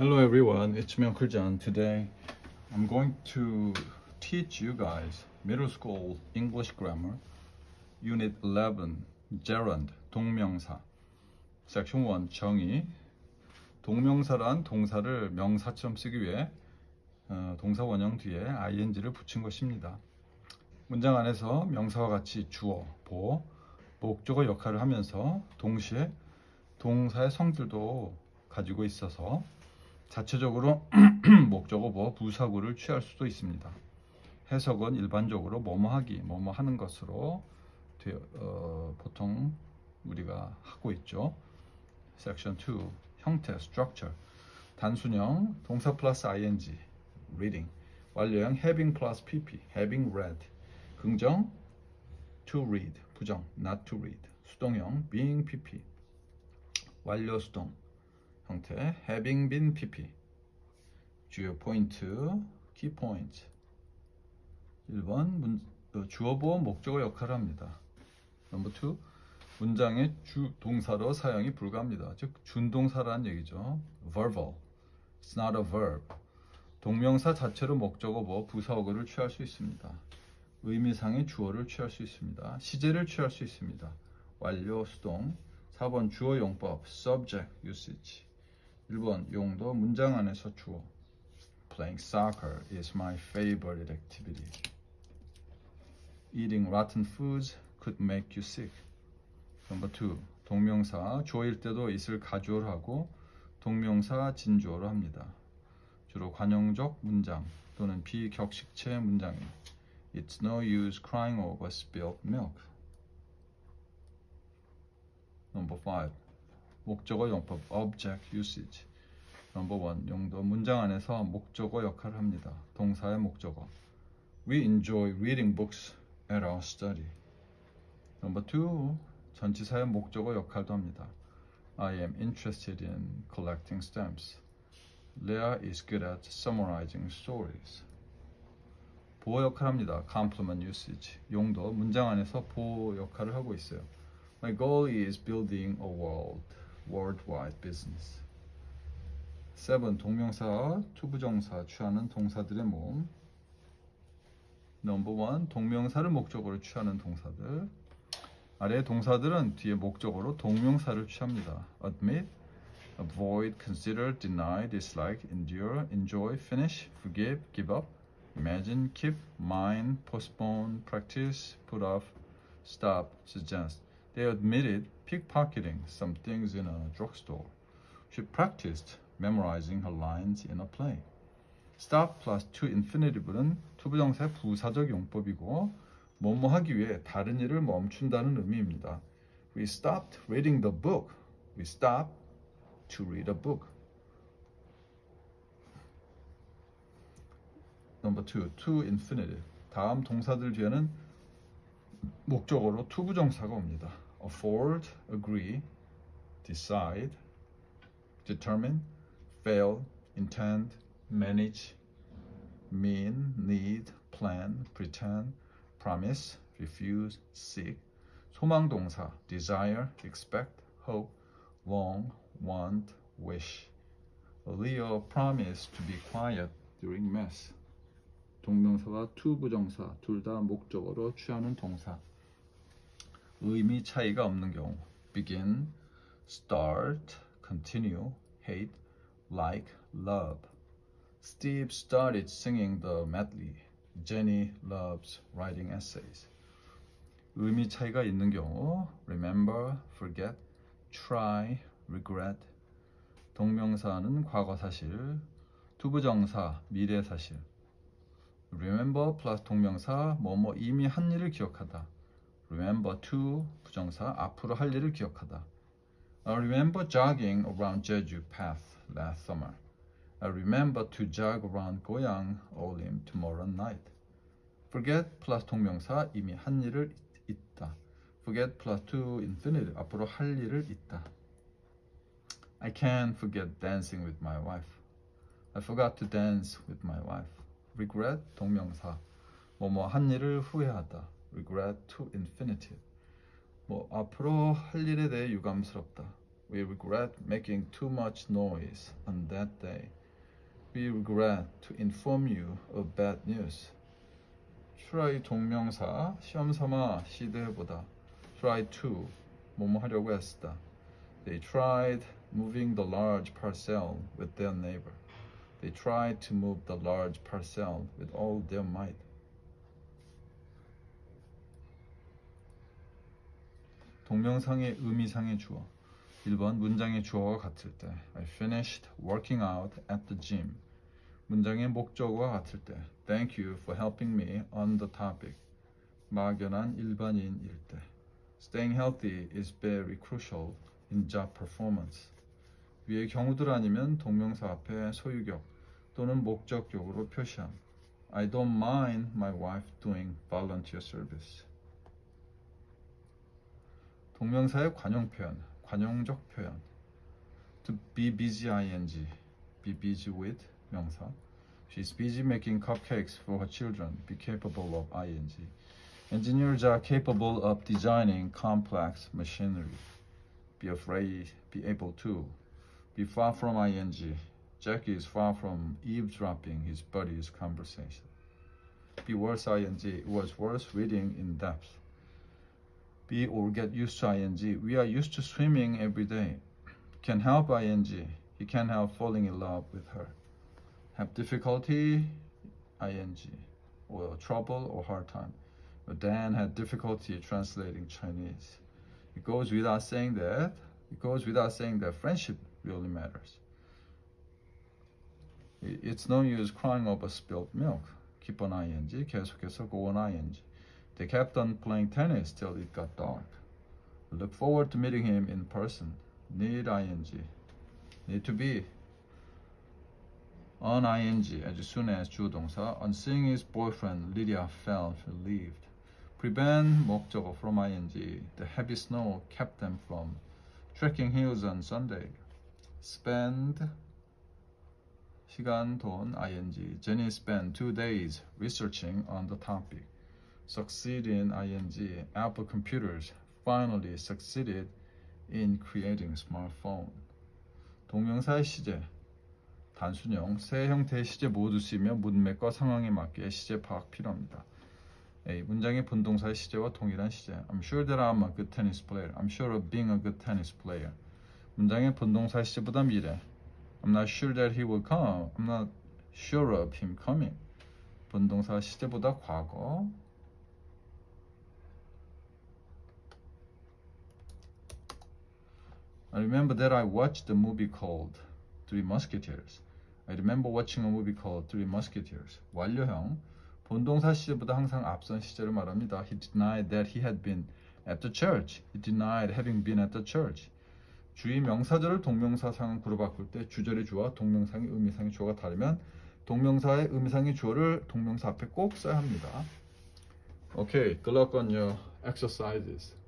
Hello everyone, it's me Uncle John. Today I'm going to teach you guys middle school English grammar unit 11 gerund 동명사 section 1 정의. 동명사란 동사를 명사처럼 쓰기 위해 동사 원형 뒤에 ing를 붙인 것입니다. 문장 안에서 명사와 같이 주어, 보어, 목적어 역할을 하면서 동시에 동사의 성질도 가지고 있어서 자체적으로 목적어, 보어, 부사구를 취할 수도 있습니다. 해석은 일반적으로 뭐뭐하기, 뭐뭐하는 것으로 보통 우리가 하고 있죠. Section 2 형태, structure. 단순형 동사 플러스 ing, reading. 완료형 having 플러스 pp, having read. 긍정 to read, 부정 not to read. 수동형 being pp. 완료 수동 형태 having been pp. 주요 포인트, key point. 1번 주어, 보어, 목적어 역할을 합니다. 넘버 2 문장의 주 동사로 사용이 불가합니다. 즉 준동사라는 얘기죠. verbal, it's not a verb. 동명사 자체로 목적어, 보어, 부사어구를 취할 수 있습니다. 의미상의 주어를 취할 수 있습니다. 시제를 취할 수 있습니다. 완료 수동. 4번 주어 용법, subject usage. 1번 용도 문장 안에서 주어. Playing soccer is my favorite activity. Eating rotten foods could make you sick. Number 2. 동명사 주어일 때도 it을 가주어로 하고 동명사 진주어로 합니다. 주로 관용적 문장 또는 비격식체 문장에 It's no use crying over spilled milk. Number 5. 목적어 용법 object usage. Number 1. 용도 문장 안에서 목적어 역할을 합니다. 동사의 목적어. We enjoy reading books at our study. Number 2. 전치사의 목적어 역할도 합니다. I am interested in collecting stamps. Leah is good at summarizing stories. 보호 역할을 합니다. complement usage. 용도 문장 안에서 보호 역할을 하고 있어요. My goal is building a worldwide business. 7. 동명사, 투부정사 취하는 동사들의 모음. Number 1. 동명사를 목적어로 취하는 동사들. 아래의 동사들은 뒤에 목적어로 동명사를 취합니다. Admit, avoid, consider, deny, dislike, endure, enjoy, finish, forgive, give up, imagine, keep, mind, postpone, practice, put off, stop, suggest. They admitted pickpocketing some things in a drugstore. She practiced memorizing her lines in a play. Stop plus to infinitiv는 투부정사의 부사적 용법이고 뭐뭐 하기 위해 다른 일을 멈춘다는 의미입니다. We stopped reading the book. We stopped to read a book. Number 2, to infinitive. 다음 동사들 뒤에는 목적어로 투부정사가 옵니다. afford, agree, decide, determine, fail, intend, manage, mean, need, plan, pretend, promise, refuse, seek. 소망동사 desire, expect, hope, long, want, wish. Leo promised to be quiet during mass. 동명사와 투부정사 둘 다 목적어로 취하는 동사. 의미 차이가 없는 경우 begin, start, continue, hate, like, love. Steve started singing the medley. Jenny loves writing essays. 의미 차이가 있는 경우 remember, forget, try, regret. 동명사는 과거사실, 투부정사 미래사실. remember 플러스 동명사 뭐뭐 이미 한 일을 기억하다. remember to 부정사 앞으로 할 일을 기억하다. I remember jogging around Jeju Path last summer. I remember to jog around Goyang Olim tomorrow night. forget 플러스 동명사 이미 한 일을 있다. forget 플러스 to infinitive 앞으로 할 일을 있다. I can't forget dancing with my wife. I forgot to dance with my wife. regret 동명사 뭐뭐 한 일을 후회하다. regret to infinitive 뭐 앞으로 할 일에 대해 유감스럽다. We regret making too much noise on that day. We regret to inform you of bad news. try 동명사 시험 삼아 시도해보다. try to 뭐뭐 하려고 했다. They tried moving the large parcel with their neighbor. They tried to move the large parcel with all their might. 동명상의 의미상의 주어. 1번 문장의 주어가 같을 때 I finished working out at the gym. 문장의 목적어가 같을 때 Thank you for helping me on the topic. 막연한 일반인일 때 Staying healthy is very crucial in job performance. 위의 경우들 아니면 동명사 앞에 소유격 또는 목적격으로 표시함. I don't mind my wife doing volunteer service. 동명사의 관용 표현, 관용적 표현. To be busy ing, be busy with 명사. She's busy making cupcakes for her children, be capable of ing. Engineers are capable of designing complex machinery. Be afraid, be able to. Be far from ing. Jack is far from eavesdropping his buddy's conversation. Be worse ing, it was worse reading in depth. Be or get used to ing, we are used to swimming every day. Can help ing, he can't help falling in love with her. Have difficulty ing, or trouble or hard time. But Dan had difficulty translating Chinese. It goes without saying that friendship really matters. It's no use crying over spilled milk. Keep on ing, 계속해서 go on ing. They kept on playing tennis till it got dark. Look forward to meeting him in person. Need ing. Need to be. On ing as soon as 주동사. On seeing his boyfriend, Lydia felt relieved. Prevent 목적어 from ing. The heavy snow kept them from trekking hills on Sunday. Spend 시간, 돈, ing. Jenny spent 2 days researching on the topic. Succeed in ing. Apple computers finally succeeded in creating smartphone. 동명사의 시제, 단순형, 세 형태의 시제 모두 쓰이며 문맥과 상황에 맞게 시제 파악 필요합니다. A. 문장의 분동사의 시제와 동일한 시제. I'm sure that I'm a good tennis player. I'm sure of being a good tennis player. 문장의 분동사의 시제보다 미래. I'm not sure that he will come. I'm not sure of him coming. 분동사 시제보다 과거. I remember that I watched a movie called Three Musketeers. I remember watching a movie called Three Musketeers. 완료형. 본동사 시제보다 항상 앞선 시제를 말합니다. He denied that he had been at the church. He denied having been at the church. 주의 명사절을 동명사상으로 바꿀 때 주절의 주어와 동명상의 의미상의 주어가 다르면 동명사의 의미상의 주어를 동명사 앞에 꼭 써야 합니다. Okay, good luck on your exercises.